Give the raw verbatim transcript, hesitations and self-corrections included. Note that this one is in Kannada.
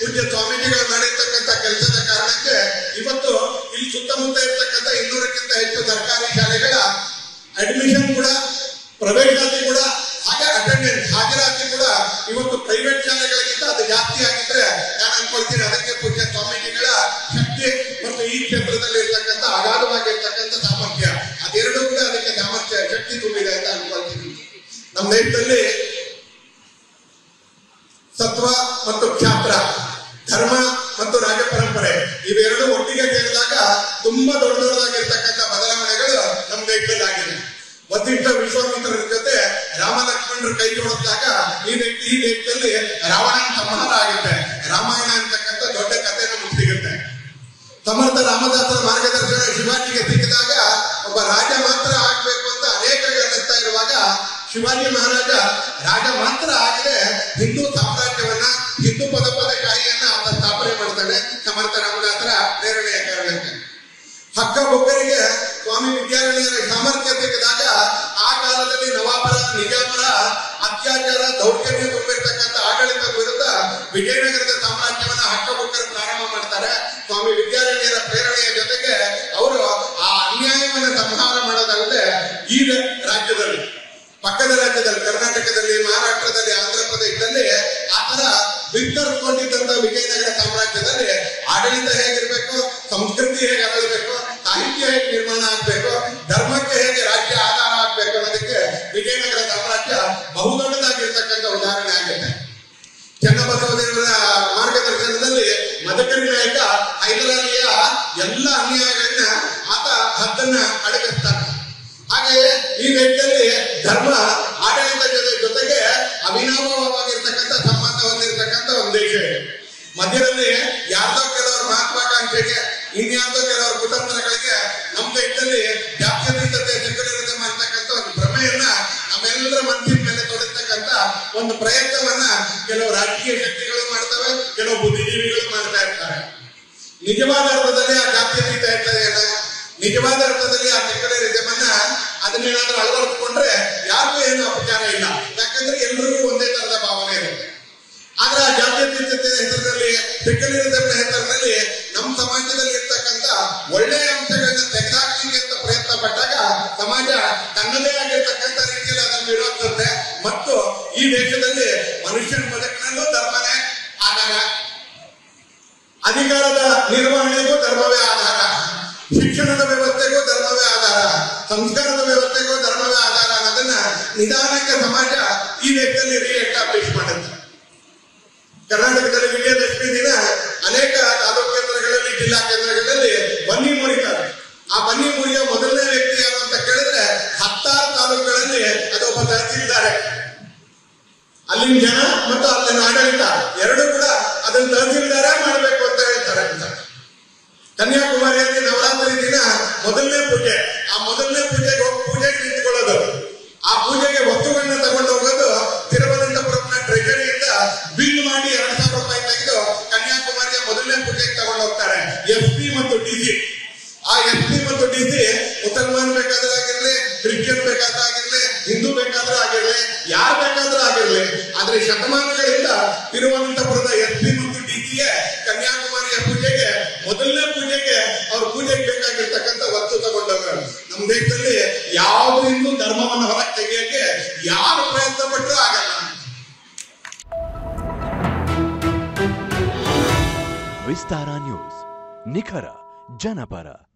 ಪೂಜ್ಯ ಸ್ವಾಮೀಜಿಗಳು ಮಾಡಿರ್ತಕ್ಕಂಥ ಕೆಲಸದ ಕಾರಣಕ್ಕೆ ಇವತ್ತು ಇಲ್ಲಿ ಸುತ್ತಮುತ್ತ ಇರ್ತಕ್ಕಂಥ ಇನ್ನೂರಕ್ಕಿಂತ ಹೆಚ್ಚು ಸರ್ಕಾರಿ ಶಾಲೆಗಳ ಅಡ್ಮಿಷನ್ ಕೂಡ, ಪ್ರವೇಶಾತಿ ಕೂಡ, ಹಾಗೆ ಅಟೆಂಡೆನ್ಸ್ ಹಾಜರಾತಿ ಕೂಡ ಇವತ್ತು ಪ್ರೈವೇಟ್ ಶಾಲೆಗಳಿಗಿಂತ ಅದು ಜಾಸ್ತಿ ಆಗಿದ್ರೆ ನಾನು ಅನ್ಕೊಳ್ತೀನಿ ಅದಕ್ಕೆ ಪೂಜ್ಯ ಸ್ವಾಮೀಜಿಗಳ ಶಕ್ತಿ ಮತ್ತು ಈ ಕ್ಷೇತ್ರದಲ್ಲಿ ಇರ್ತಕ್ಕಂಥ ಅಗಾಧವಾಗಿರ್ತಕ್ಕಂಥ ಸಾಮರ್ಥ್ಯ, ಅದೆರಡೂ ಕೂಡ ಅದಕ್ಕೆ ಸಾಮರ್ಥ್ಯ ಶಕ್ತಿ ತುಂಬಿದೆ ಅಂತ ಅನ್ಕೊಳ್ತೀನಿ. ನಮ್ಮ ದೇಶದಲ್ಲಿ ಸತ್ವ ಮತ್ತು ಕ್ಷಾತ್ರ, ಧರ್ಮ ಮತ್ತು ರಾಜ ಪರಂಪರೆ ಇವೆರಡು ಒಟ್ಟಿಗೆ ಸೇರಿದಾಗ ತುಂಬಾ ದೊಡ್ಡ ದೊಡ್ಡದಾಗಿರ್ತಕ್ಕಂಥ ಬದಲಾವಣೆಗಳು ನಮ್ಮ ದೇಶದಲ್ಲಿ ಆಗಿದೆ. ವಸಿಷ್ಠ ವಿಶ್ವಾಮಿತ್ರರ ಜೊತೆ ರಾಮ ಲಕ್ಷ್ಮಣರು ಕೈ ಜೋಡಿಸಿದಾಗ ಈ ಈ ದೇಶದಲ್ಲಿ ರಾವಣನ ಸಂಹಾರ ಆಗುತ್ತೆ. ರಾಮಾಯಣ ಅಂತಕ್ಕಂಥ ದೊಡ್ಡ ಕಥೆ ನಮ್ಗೆ ಸಿಗುತ್ತೆ. ಸಮರ್ಥ ರಾಮದಾಸರ ಮಾರ್ಗದರ್ಶನ ಶಿವಾಜಿಗೆ ಸಿಕ್ಕಿದಾಗ ಒಬ್ಬ ರಾಜ ಮಾತ್ರ ಆಗ್ಬೇಕು ಅಂತ ಅನೇಕ ಅನ್ನಿಸ್ತಾ ಇರುವಾಗ ಶಿವಾಜಿ ಮಹಾರಾಜ ರಾಜ ಮಾತ್ರ ಆಗದೆ ಹಿಂದೂ ಸಾಮ್ರಾಜ್ಯವನ್ನ, ಹಿಂದೂ ಪದ ಪದಶಾಹಿಯನ್ನ ಆತ ಸ್ಥಾಪನೆ ಮಾಡ್ತಾನೆ ಸಮರ್ಥ ರಾಮದಾಸರ ಪ್ರೇರಣೆಯ ಕಾರಣಕ್ಕೆ. ಹಕ್ಕ ಬೊಕ್ಕರಿಗೆ ಸ್ವಾಮಿ ವಿದ್ಯಾರಣ್ಯರ ಸಾಮರ್ಥ್ಯ ಸಿಕ್ಕಿದಾಗ ಆ ಕಾಲದಲ್ಲಿ ನವಾಬರ, ನಿಜಾಮರ ಅತ್ಯಾಚಾರ, ದೌರ್ಜನ್ಯ ತುಂಬಿರ್ತಕ್ಕಂಥ ಆಡಳಿತದ ವಿರುದ್ಧ ವಿಜಯನಗರದ ಸಾಮ್ರಾಜ್ಯವನ್ನ ಹಕ್ಕ ಬೊಕ್ಕರು ಪ್ರಾರಂಭ ಮಾಡ್ತಾರೆ. ಸ್ವಾಮಿ ವಿದ್ಯಾರಣ್ಯರ ಪ್ರೇರಣೆಯ ಜೊತೆಗೆ ಅವರು ಆ ಅನ್ಯಾಯವನ್ನ ಸಂಹಾರ ಮಾಡೋದಲ್ಲದೆ ಈ ರಾಜ್ಯದಲ್ಲಿ, ಪಕ್ಕದ ರಾಜ್ಯದಲ್ಲಿ, ಕರ್ನಾಟಕದಲ್ಲಿ, ಮಹಾರಾಷ್ಟ್ರದಲ್ಲಿ, ಆಂಧ್ರ ಪ್ರದೇಶದಲ್ಲಿ ಆ ತರ ವಿಸ್ತರಿಸಿಕೊಂಡಿದ್ದಂತ ವಿಜಯನಗರ ಸಾಮ್ರಾಜ್ಯದಲ್ಲಿ ಆಡಳಿತ ಹೇಗಿರ್ಬೇಕು, ಸಂಸ್ಕೃತಿ ಹೇಗೆ ಅರಳಬೇಕು, ಸಾಹಿತ್ಯ ಹೇಗೆ ನಿರ್ಮಾಣ ಆಗ್ಬೇಕು, ಧರ್ಮಕ್ಕೆ ಹೇಗೆ ರಾಜ್ಯ ಆಧಾರ ಆಗ್ಬೇಕು ಅನ್ನೋದಕ್ಕೆ ವಿಜಯನಗರ ಸಾಮ್ರಾಜ್ಯ ಬಹುದೊಡ್ಡದಾಗಿರ್ತಕ್ಕಂಥ ಉದಾಹರಣೆ ಆಗುತ್ತೆ. ಚನ್ನಬಸವದೇವರ ಮಾರ್ಗದರ್ಶನದಲ್ಲಿ ಮದಕರಿ ನಾಯಕ ಹೈದರಾಲಿಯ ಎಲ್ಲ ಅನ್ಯಾಯಗಳನ್ನ ಆತ ಹದ್ದನ್ನ ಅಡಗಿಸ್ತಾನೆ. ಹಾಗೆಯೇ ಈ ದೇಶದಲ್ಲಿ ಧರ್ಮ ಆಡಳಿತದ ಜೊತೆಗೆ ಅವಿನಾಭಾವವಾಗಿರ್ತಕ್ಕಂಥ ಸಂಬಂಧ ಹೊಂದಿರತಕ್ಕಂಥ ಒಂದು ದೇಶ ಇದೆ. ಮಧ್ಯದಲ್ಲಿ ಯಾರ್ದೋ ಕೆಲವರು ಮಹತ್ವಾಕಾಂಕ್ಷೆಗೆ, ಇನ್ಯಾರ್ದೋ ಕೆಲವರು ಕುತಂತ್ರಗಳಿಗೆ ನಮ್ಮ ದೇಶದಲ್ಲಿ ಜಾತ್ಯತೀತತೆ, ಸೆಕ್ಯುಲರಿಸಂ ಅಂತಕ್ಕಂಥ ಒಂದು ಭ್ರಮೆಯನ್ನ ನಮ್ಮೆಲ್ಲರ ಮನಸ್ಸಿನ ಮೇಲೆ ತೊಡತಕ್ಕಂಥ ಒಂದು ಪ್ರಯತ್ನವನ್ನ ಕೆಲವು ರಾಜಕೀಯ ಶಕ್ತಿಗಳು ಮಾಡ್ತವೆ, ಕೆಲವು ಬುದ್ಧಿಜೀವಿಗಳು ಮಾಡ್ತಾ ಇರ್ತಾರೆ. ನಿಜವಾದ ಅರ್ಥದಲ್ಲಿ ಆ ಜಾತ್ಯತೀತ ಇರ್ತದೆ, ನಿಜವಾದ ಅರ್ಥದಲ್ಲಿ ಆ ಸೆಕ್ಯುಲರಿಸಂ ಅನ್ನ ಅದನ್ನೇನಾದ್ರೂ ಅಳವಡಿಸಿಕೊಂಡ್ರೆ ಯಾರಿಗೂ ಏನು ಅಪಚಾರ ಇಲ್ಲ, ಯಾಕಂದ್ರೆ ಎಲ್ರಿಗೂ ಒಂದೇ ತರದ ಭಾವನೆ ಇರುತ್ತೆ. ಆದ್ರೆ ಆ ಜಾತ್ಯತೀತತೆ ಹೆಸರಿನಲ್ಲಿ, ಸೆಕ್ಯುಲರಿಸಂ ಹೆಸರಿನಲ್ಲಿ ನಮ್ಮ ಸಮಾಜದಲ್ಲಿ ಇರ್ತಕ್ಕಂಥ ಒಳ್ಳೆಯ ಅಂಶಗಳನ್ನ ತೆಗೆದಾಕ್ಲಿಕ್ಕೆ ಅಂತ ಪ್ರಯತ್ನ ಪಟ್ಟಾಗ ಸಮಾಜ ತನ್ನದೇ ಆಗಿರ್ತಕ್ಕಂಥ ರೀತಿಯಲ್ಲಿ ಅದನ್ನು ವಿರೋಧಿಸುತ್ತೆ. ಮತ್ತು ಈ ದೇಶದಲ್ಲಿ ಮನುಷ್ಯನ ಬದುಕಿನಲ್ಲೂ ಧರ್ಮನೇ ಆಧಾರ, ಅಧಿಕಾರದ ನಿರ್ವಹಣೆಗೂ ಧರ್ಮವೇ ಆಧಾರ, ಶಿಕ್ಷಣದ ವ್ಯವಸ್ಥೆಗೂ ಧರ್ಮವೇ ಆಧಾರ, ಸಂಸ್ಕಾರದ ವ್ಯವಸ್ಥೆಗೂ ಧರ್ಮವೇ ಆಧಾರ ಅನ್ನೋದನ್ನ ನಿಧಾನಕ್ಕೆ ಸಮಾಜ ಈ ದೇಶದಲ್ಲಿ ರಿಎಸ್ಟಾಬ್ಲಿಷ್ ಮಾಡುತ್ತೆ. ಕರ್ನಾಟಕದಲ್ಲಿ ವಿಜಯದಶಮಿ ದಿನ ಅನೇಕ ತಾಲೂಕು ಕೇಂದ್ರಗಳಲ್ಲಿ, ಜಿಲ್ಲಾ ಕೇಂದ್ರಗಳಲ್ಲಿ ಬನ್ನಿ ಮುರಿತಾರೆ. ಆ ಬನ್ನಿ ಮುರಿಯ ಮೊದಲನೇ ವ್ಯಕ್ತಿ ಯಾರು ಅಂತ ಕೇಳಿದ್ರೆ ಹತ್ತಾರು ತಾಲೂಕುಗಳಲ್ಲಿ ಅದೊಬ್ಬ ತಹಸೀಲ್ದಾರೆ. ಅಲ್ಲಿನ ಜನ ಮತ್ತು ಅಲ್ಲಿನ ಆಡಳಿತ ಎರಡು ಕೂಡ ಅದನ್ನ ತಹಸೀಲ್ದಾರ ಮಾಡಬೇಕು ಅಂತ ಹೇಳ್ತಾರೆ. ಕನ್ಯಾಕುಮಾರಿಯಲ್ಲಿ ನವರಾತ್ರಿ ದಿನ ಮೊದಲನೇ ಪೂಜೆ, ಆ ಮೊದಲನೇ ಪೂಜೆಗೆ ಹೋಗಿ ಪೂಜೆಗೆ ನಿಂತ್ಕೊಳ್ಳೋದು, ಆ ಪೂಜೆಗೆ ವಸ್ತುಗಳನ್ನ ತಗೊಂಡು ಹೋಗೋದು ತಿರುವನಂತಪುರಂನ ಟ್ರೆಜರಿಯಿಂದ ಬಿಲ್ ಮಾಡಿ ಎರಡ್ ಸಾವಿರ ರೂಪಾಯಿ ತೆಗೆದು ಕನ್ಯಾಕುಮಾರಿಯ ಮೊದಲನೇ ಪೂಜೆಗೆ ತಗೊಂಡು ಹೋಗ್ತಾರೆ. ಎಸ್ ಪಿ ಮತ್ತು ಡಿಸಿ, ಆ ಎಸ್ ಪಿ ಮತ್ತು ಡಿಸಿ ಮುಸಲ್ಮಾನ್ ಬೇಕಾದ್ರೂ ಆಗಿರ್ಲಿ, ಕ್ರಿಶ್ಚಿಯನ್ ಬೇಕಾದ್ರೂ ಆಗಿರ್ಲಿ, ಹಿಂದೂ ಬೇಕಾದ್ರೂ ಆಗಿರ್ಲಿ, ಯಾರು ಬೇಕಾದ್ರೂ ಆಗಿರ್ಲಿ, ಆದ್ರೆ ಶತಮಾನಗಳಿಂದ ತಿರುವನಂತಪುರದ ಎಸ್ ಪಿ ಮತ್ತು ಡಿಸಿಯೇ ಕನ್ಯಾಕುಮಾರಿಯ ಪೂಜೆಗೆ, ಮೊದಲನೇ ಪೂಜೆಗೆ ಅವ್ರ ಪೂಜೆಗೆ ಬೇಕಾಗಿರ್ತಕ್ಕಂಥ ವಸ್ತು ತಗೊಂಡವರು. ನಮ್ಮ ದೇಶದಲ್ಲಿ ಯಾವುದು ಇನ್ನೂ ಧರ್ಮವನ್ನು ಹೊರಗೆ ತೆಗೆಯಕ್ಕೆ ಯಾರು ಪ್ರಯತ್ನ ಪಟ್ಟರೂ ಆಗಲ್ಲ. ವಿಸ್ತಾರ ನ್ಯೂಸ್, ನಿಖರ ಜನಪರ.